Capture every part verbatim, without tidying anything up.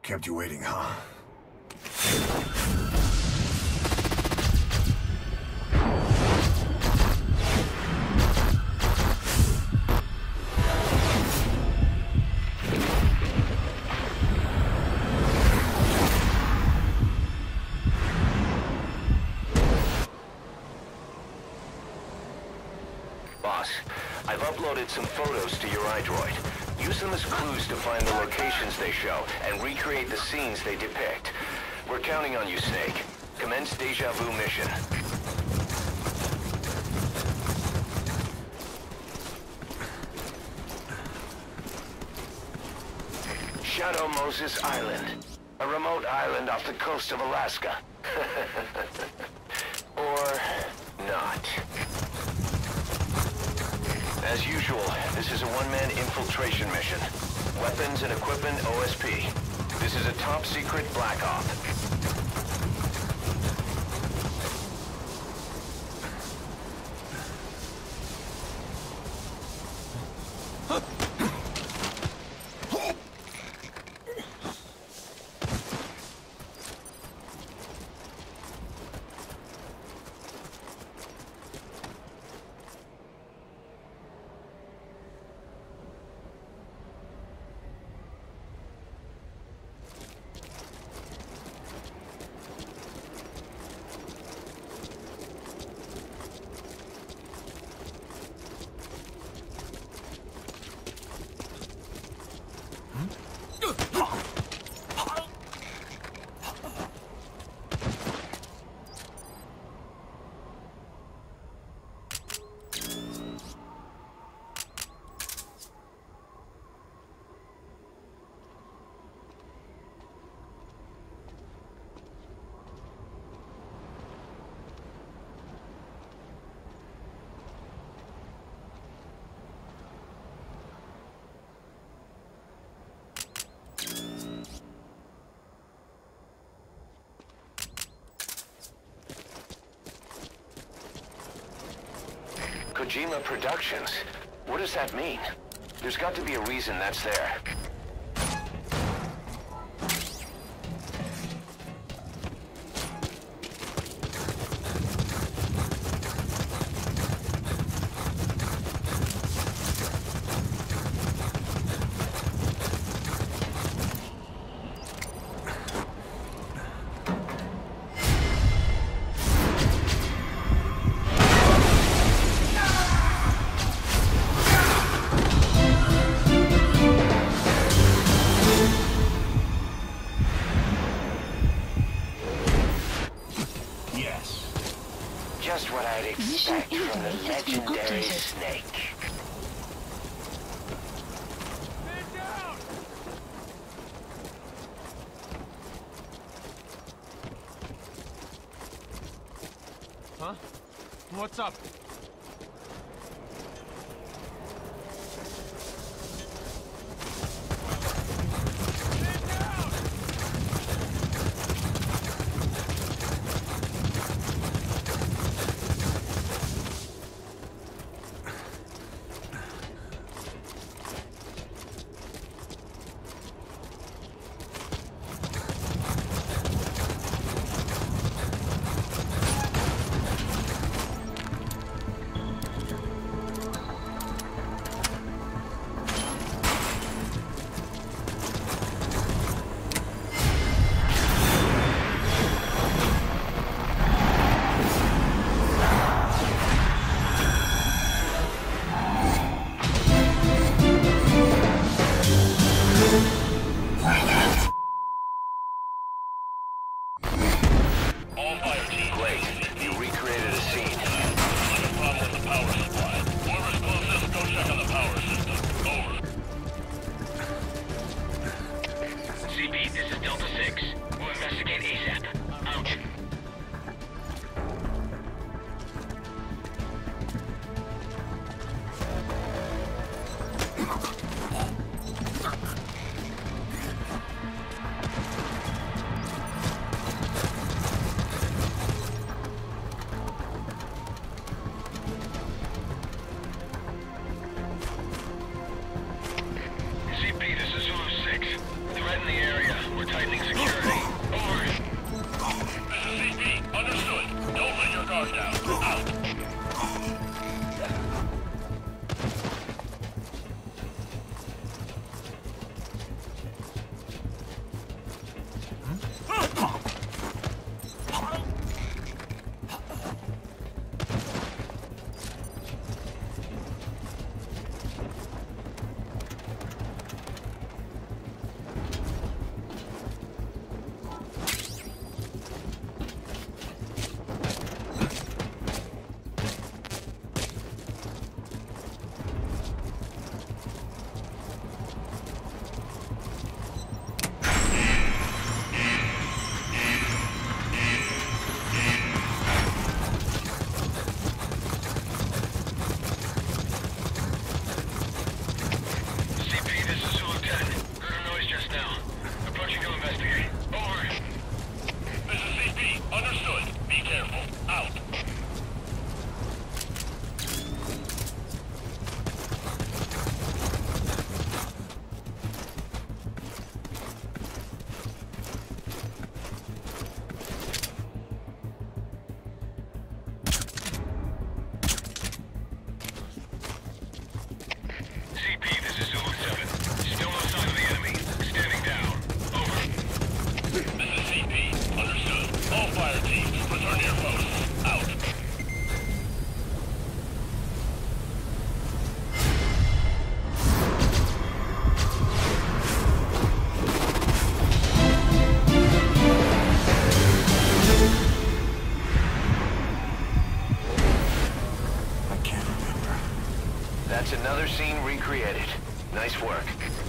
Kept you waiting, huh? Boss, I've uploaded some photos to your iDroid. Use them as clues to find the locations they show and recreate the scenes they depict. We're counting on you, Snake. Commence Déjà Vu mission. Shadow Moses Island. A remote island off the coast of Alaska. Or not. As usual, this is a one-man infiltration mission. Weapons and equipment O S P. This is a top-secret black op. Kojima Productions? What does that mean? There's got to be a reason that's there. Just what I'd expect from the legendary Snake. Huh? What's up? Threat in the area. We're tight Guard down. Out. That's another scene recreated. Nice work.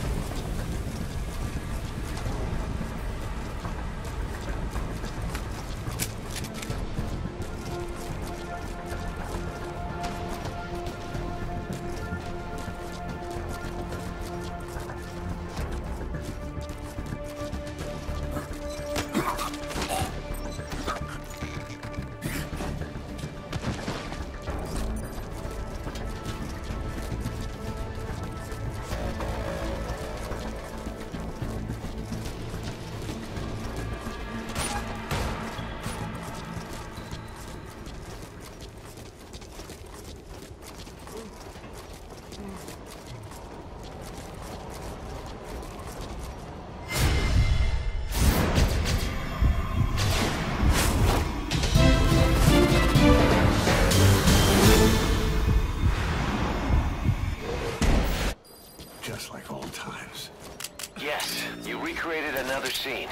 Just like old times. Yes, you recreated another scene.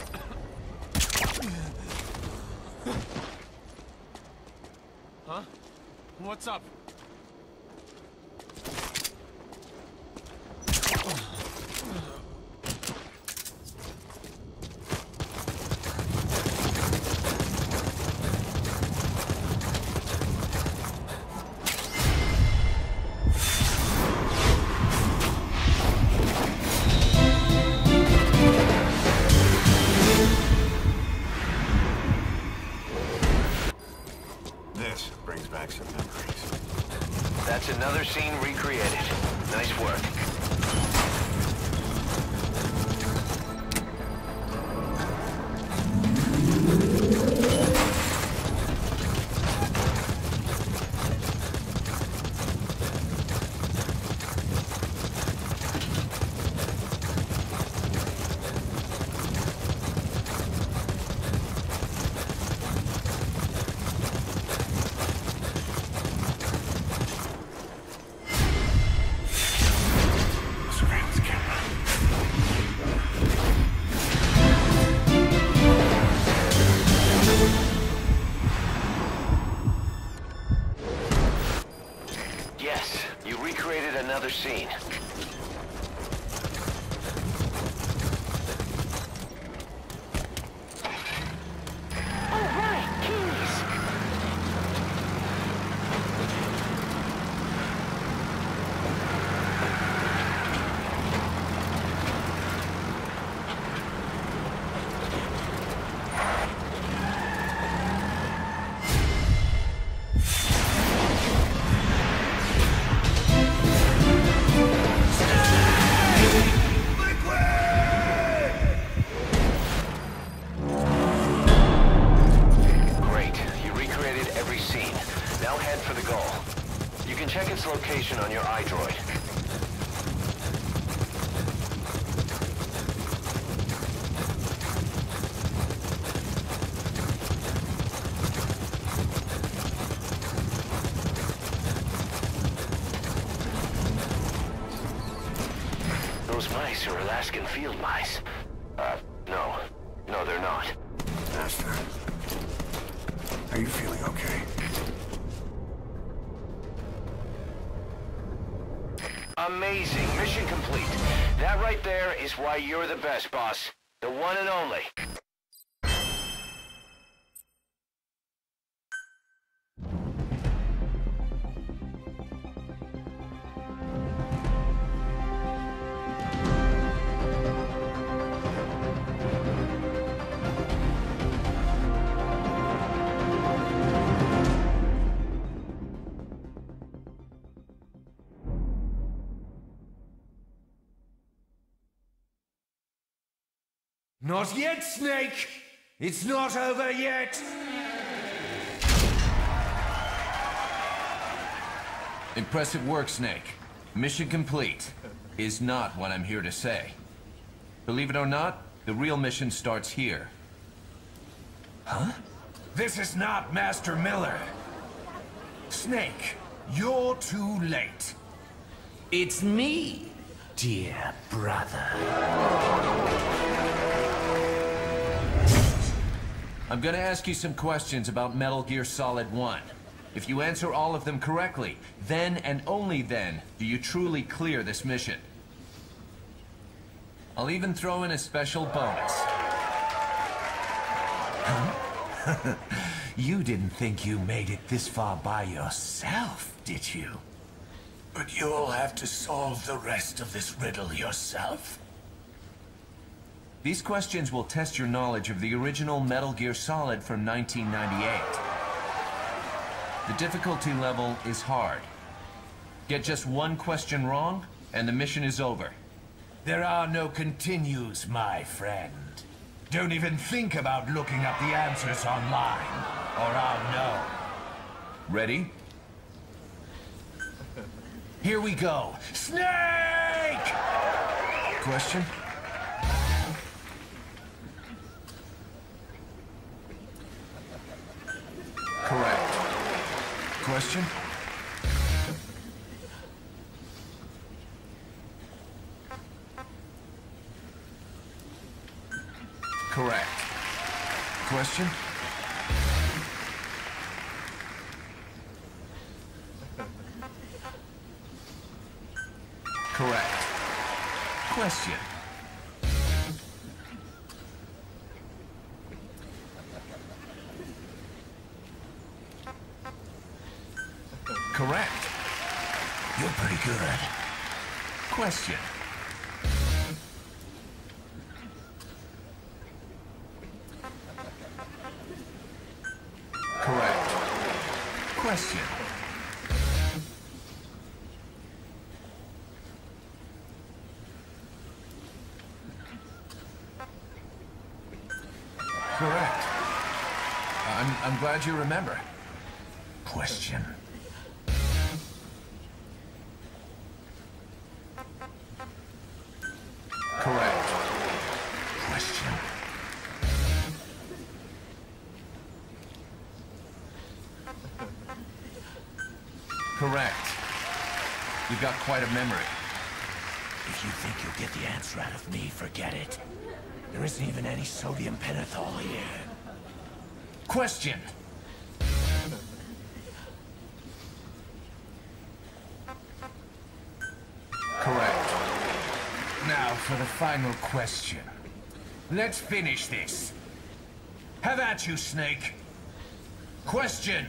Huh? What's up? This brings back some memories. That's another scene recreated. Nice work. Check its location on your iDroid. Those mice are Alaskan field mice. Uh, no. No, they're not. Master, are you feeling okay? Amazing. Mission complete. That right there is why you're the best, boss. The one and only. Not yet, Snake! It's not over yet! Impressive work, Snake. Mission complete. Is not what I'm here to say. Believe it or not, the real mission starts here. Huh? This is not Master Miller. Snake, you're too late. It's me, dear brother. I'm gonna ask you some questions about Metal Gear Solid one. If you answer all of them correctly, then and only then do you truly clear this mission. I'll even throw in a special bonus. Huh? You didn't think you made it this far by yourself, did you? But you'll have to solve the rest of this riddle yourself. These questions will test your knowledge of the original Metal Gear Solid from nineteen ninety-eight. The difficulty level is hard. Get just one question wrong, and the mission is over. There are no continues, my friend. Don't even think about looking up the answers online, or I'll know. Ready? Here we go. Snake! Question? Correct. Question? Correct. Question? Correct. Question? Correct. You're pretty good. Question? Correct. Question? Correct. I'm, I'm glad you remember. Question. Correct. Question. Correct. You've got quite a memory. If you think you'll get the answer out of me, forget it. There isn't even any sodium pentothal here. Question. Correct. Now for the final question. Let's finish this. Have at you, Snake. Question.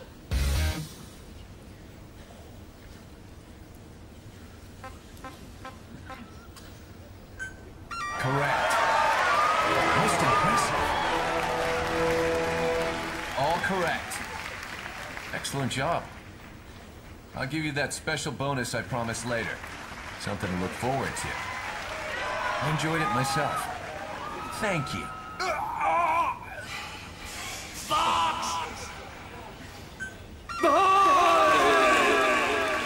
Correct. Most impressive. All correct. Excellent job. I'll give you that special bonus I promised later. Something to look forward to. I enjoyed it myself. Thank you. Fox!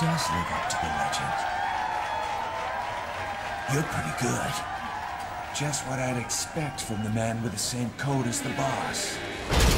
does live up to the legend. You're pretty good. Just what I'd expect from the man with the same code as the boss.